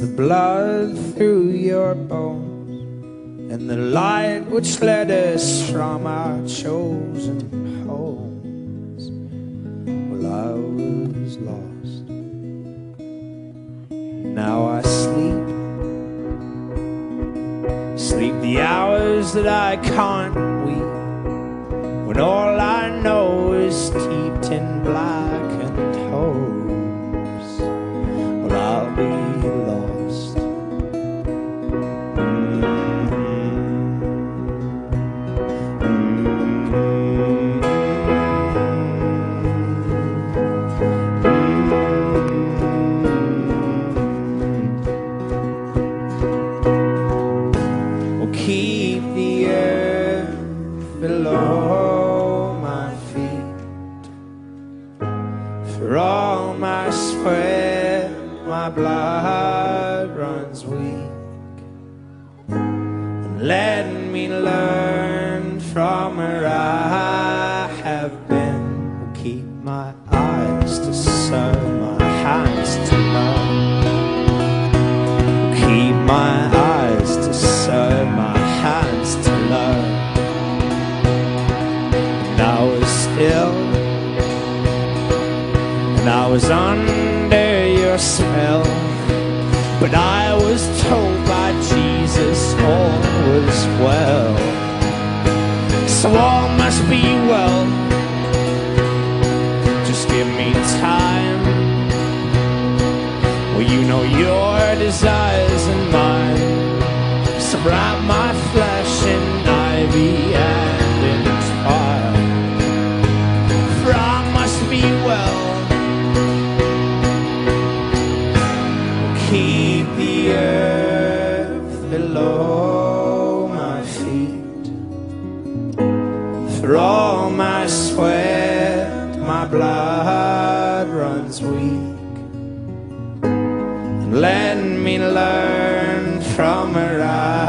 the blood through your bones and the light which led us from our chosen homes. Well, I was lost. Now I sleep the hours that I can't weep, when all I know is steeped in blackened hopes. Well, I'll be lost. Keep the earth below my feet. For all my sweat, my blood runs weak. And let me learn from where I have been. Keep my eyes to serve, my hands to love. Keep my eyes to serve, my hands to love. And I was still, and I was under your spell, but I was told by Jesus all was well. So all must be well. Just give me time. Well, you know your desires and mine. So wrap my flesh in ivy and in fire. For I must be well. Keep the earth below my feet. For all my sweat, my blood runs weak. And let me learn from where I